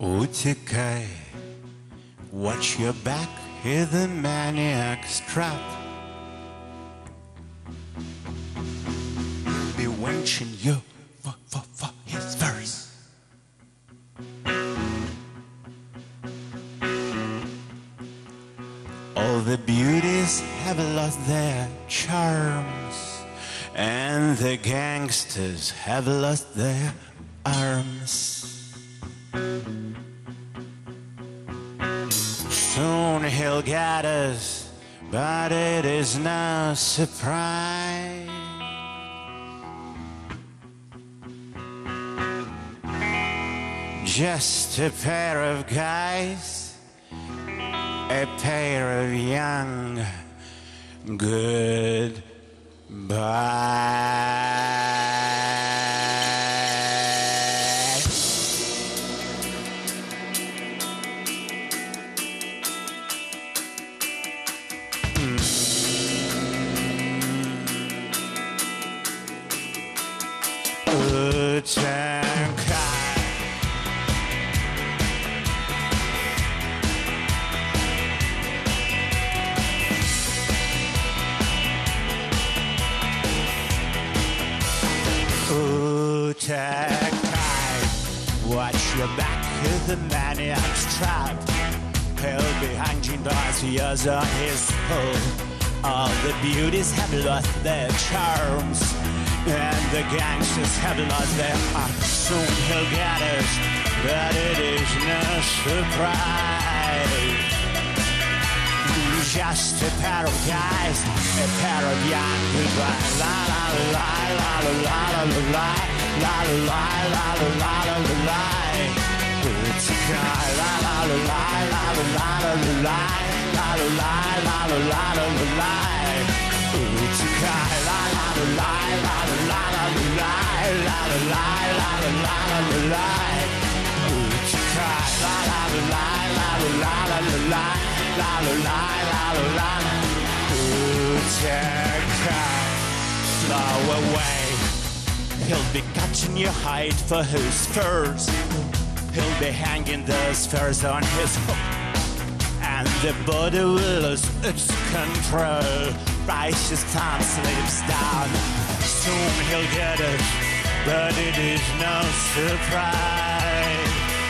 Утекай, watch your back, hear the maniac's trap. Be wenching you for his verse. All the beauties have lost their charms, and the gangsters have lost their arms. Soon he'll get us, but it is no surprise. Just a pair of guys, a pair of young goodbyes. Watch your back with the maniac's trap. He'll be hanging by years on his pull. All the beauties have lost their charms, and the gangsters have lost their arms. Soon he'll get us, but it is no surprise. Just a pair of guys, a pair of young goodbyes. La la la la la la la la la la la la la la la la. It's a guy. La la la la la la la la la la la la la la la la. It's a guy. La la la la la la la la la la la la la la la. It's a guy. La la la la la la la la. La la la la la la. Uteka, flow away. He'll be catching your hide for his furs. He'll be hanging those furs on his hook, and the body will lose its control. Righteous time slips down. Soon he'll get it, but it is no surprise.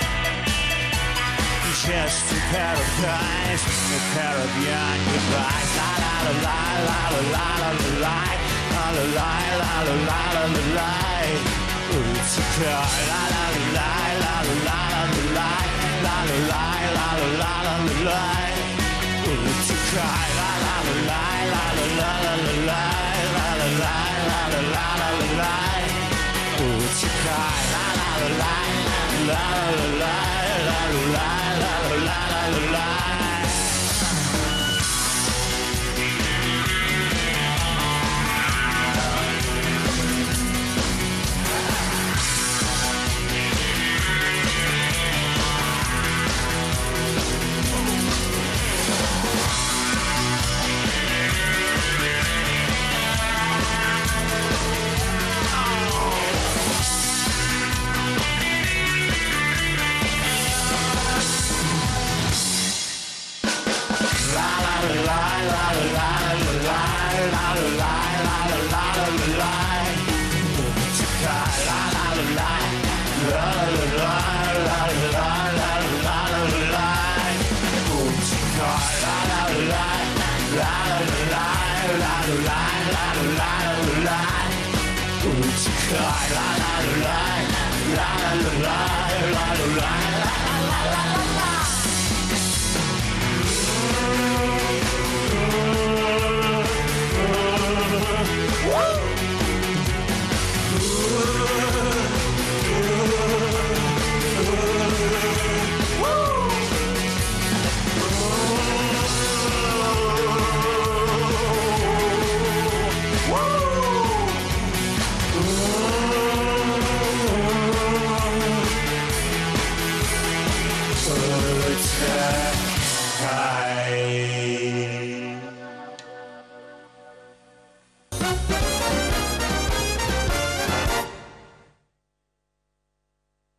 Just a pair of guys, a pair of young goodbyes. La la la la la la la la la la la la la la la la la. It's a car. La la la la la la la la la la la la la la la. It's a car. La la la la la la la la la la la la la la la la. It's a car. La la la la la la la la. La la la la la. La